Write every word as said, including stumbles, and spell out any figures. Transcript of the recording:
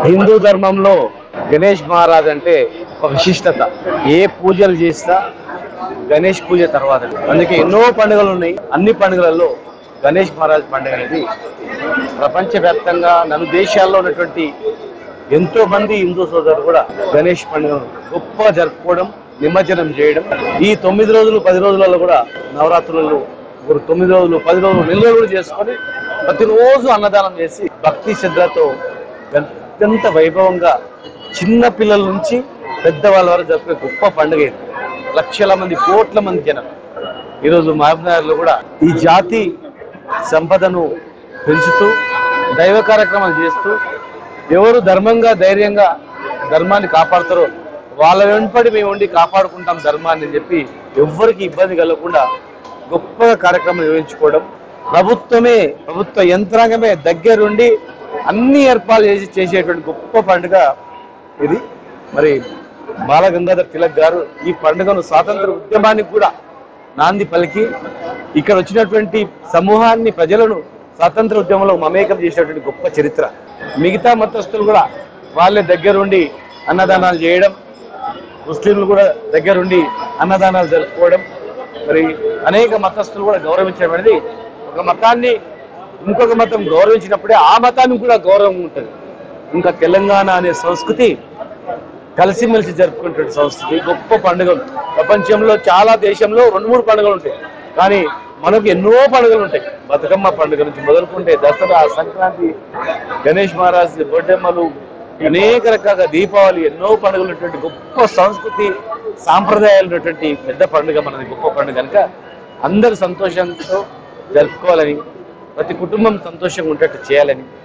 హిందూ ధర్మంలో గణేష్ మహారాజ్ అంటే ఒక విశిష్టత. ఏ పూజలు చేసినా గణేష్ పూజ తర్వాత. అందుకే ఎన్నో పండుగలు ఉన్నాయి. అన్ని పండుగలలో గణేష్ మహారాజ్ పండుగ అనేది ప్రపంచవ్యాప్తంగా నలు దేశాల్లో ఉన్నటువంటి ఎంతో మంది హిందూ సోదరులు కూడా గణేష్ పండుగను గొప్ప జరుపుకోవడం, నిమజ్జనం చేయడం. ఈ తొమ్మిది రోజులు పది రోజులలో కూడా నవరాత్రులలో తొమ్మిది రోజులు పది రోజులు నెల రోజులు చేసుకొని ప్రతిరోజు అన్నదానం చేసి భక్తి శ్రద్ధతో అత్యంత వైభవంగా చిన్న పిల్లల నుంచి పెద్దవాళ్ళ వరకు జరుపుకునే గొప్ప పండుగ ఇది. లక్షల మంది కోట్ల మంది జనం ఈరోజు మహబూబ్నగర్లో కూడా ఈ జాతి సంపదను పెంచుతూ దైవ కార్యక్రమాలు చేస్తూ ఎవరు ధర్మంగా ధైర్యంగా ధర్మాన్ని కాపాడుతారో వాళ్ళ వెంబడి మేము ఉండి కాపాడుకుంటాం ధర్మాన్ని అని చెప్పి ఎవ్వరికి ఇబ్బంది కలగకుండా గొప్ప కార్యక్రమం నిర్వహించుకోవడం, ప్రభుత్వమే ప్రభుత్వ యంత్రాంగమే దగ్గరుండి అన్ని ఏర్పాట్లు చేసి చేసేటువంటి గొప్ప పండుగ ఇది. మరి బాలగంగాధర్ తిలక్ గారు ఈ పండుగను స్వాతంత్ర ఉద్యమానికి కూడా నాంది పలికి ఇక్కడ వచ్చినటువంటి సమూహాన్ని ప్రజలను స్వాతంత్ర ఉద్యమంలో మమేకం చేసినటువంటి గొప్ప చరిత్ర. మిగతా మతస్థులు కూడా వాళ్ళే దగ్గరుండి అన్నదానాలు చేయడం, ముస్లింలు కూడా దగ్గరుండి అన్నదానాలు జరుపుకోవడం, మరి అనేక మతస్థులు కూడా గౌరవించడం అనేది ఒక మతాన్ని ఇంకొక మతం గౌరవించినప్పుడే ఆ మతానికి కూడా గౌరవం ఉంటుంది. ఇంకా తెలంగాణ అనే సంస్కృతి కలిసిమెలిసి జరుపుకునేటువంటి సంస్కృతి, గొప్ప పండుగలు. ప్రపంచంలో చాలా దేశంలో రెండు మూడు పండుగలు ఉంటాయి, కానీ మనకు ఎన్నో పండుగలు ఉంటాయి. బతుకమ్మ పండుగ నుంచి మొదలుకుంటే దసరా, సంక్రాంతి, గణేష్ మహారాజ్ బొడ్డెమ్మలు, అనేక రకాల దీపావళి, ఎన్నో పండుగలు ఉన్నటువంటి గొప్ప సంస్కృతి సాంప్రదాయాలు ఉన్నటువంటి పెద్ద పండుగ మనది, గొప్ప పండుగ. కనుక అందరూ సంతోషంతో జరుపుకోవాలని, ప్రతి కుటుంబం సంతోషంగా ఉండేట్టు చేయాలని